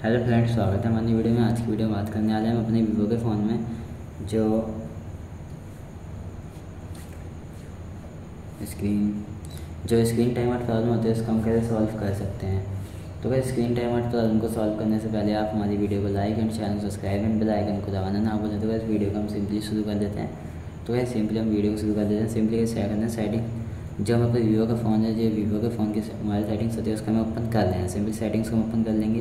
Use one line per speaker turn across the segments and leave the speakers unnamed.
Hello friends, स्वागत है हमारी वीडियो में। आज की वीडियो में बात करने वाले हैं हम अपने वीवो के फ़ोन में जो स्क्रीन टाइमर प्रॉब्लम होती है उसको हम कैसे सॉल्व कर सकते हैं। तो वह स्क्रीन टाइमर प्रॉब्लम को सॉल्व करने से पहले आप हमारी वीडियो को like and channel subscribe and bell icon को दबाना ना भूलें। तो वैसे वीडियो को हम सिंपली शुरू कर देते हैं। तो वैसे सिंपली हम वीडियो को शुरू कर देते हैं। सिंपली कैसे करना है, सेटिंग जो हम अपने वीवो का फ़ोन है, जो वीवो के फ़ोन की मोबाइल सेटिंग्स होती है उसको हमें ओपन कर लेना है। सिंपली सेटिंग्स को हम ओपन कर लेंगे।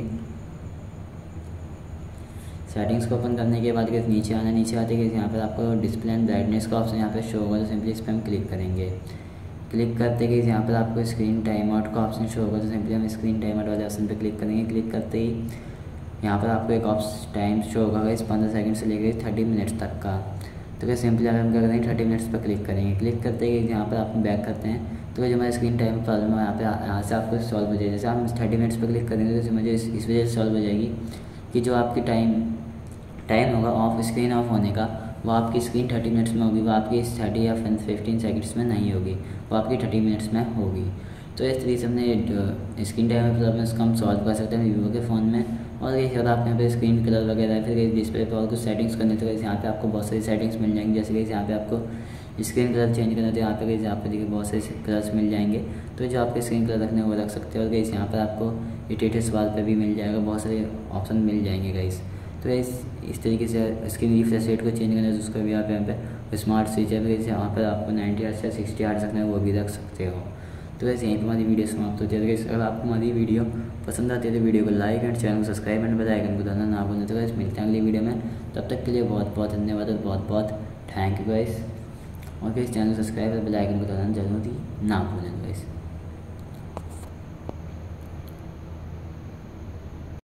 सेटिंग्स को ओपन करने के बाद नीचे आना, नीचे आते कि यहाँ पर आपको डिस्प्ले एंड ब्राइटनेस का ऑप्शन यहाँ पर शो होगा। तो सिंपली इस पर हम क्लिक करेंगे। क्लिक करते कि यहाँ पर आपको स्क्रीन टाइम आउट का ऑप्शन शो होगा। तो सिंपली हम स्क्रीन टाइम आउट वाले ऑप्शन पर क्लिक करेंगे। क्लिक करते ही यहाँ पर आपको एक ऑप्शन टाइम शो होगा इस 15 सेकंड से लेकर 30 मिनट्स तक का। तो क्या सिंपली हम क्या करेंगे, 30 मिनट्स पर क्लिक करेंगे। क्लिक करते ही यहाँ पर आप बैक करते हैं तो जो हमारा स्क्रीन टाइम प्रॉब्लम है यहाँ से आपको सॉल्व हो जाएगी। जैसे हम 30 मिनट्स पर क्लिक करेंगे तो मुझे इस वजह से सॉल्व हो जाएगी कि जो आपकी टाइम होगा ऑफ स्क्रीन ऑफ होने का, वो आपकी स्क्रीन 30 मिनट्स में होगी, वो आपकी 30 या 15 सेकंड्स में नहीं होगी, वो आपकी 30 मिनट्स में होगी। तो इस तरीके से हमने स्क्रीन टाइम प्रॉब्लम इसको हम सॉल्व कर सकते हैं वीवो के फ़ोन में। और ये अगर आप यहाँ पे स्क्रीन कलर वगैरह फिर डिस्प्ले पर और कुछ सेटिंग्स करने तो यहाँ पे आपको बहुत सारी सेटिंग्स मिल जाएंगी। जैसे कि यहाँ पे आपको स्क्रीन कलर चेंज करना तो यहाँ पे देखिए बहुत सारे कलर्स मिल जाएंगे। तो जो आपके स्क्रीन कलर रखने वो रख सकते हो। और गाइस यहाँ पर आपको स्टेटस वाल पे भी मिल जाएगा, बहुत सारे ऑप्शन मिल जाएंगे गाइस। तो इस तरीके से स्क्रीन रिफ्रेश रेट को चेंज करना है तो उसका भी आप यहाँ पे स्मार्ट स्विच है, फिर यहाँ पर आपको 90 हर्ट्ज या 60 हर्ट्ज रखना है वो भी रख सकते हो। तो वैसे यहीं पर हमारी वीडियो समाप्त होती है। तो अगर आपको हमारी वीडियो पसंद आती है तो वीडियो को लाइक एंड चैनल को सब्सक्राइब एंड बेल आइकन को दबाना ना भूलें। तो वैसे मिलते हैं अगली वीडियो में, तब तक के लिए बहुत बहुत धन्यवाद और बहुत बहुत थैंक यू गाइस। और फिर चैनल को सब्सक्राइब और बेल आइकन को दबाना जरूर ही ना भूलें गाइस।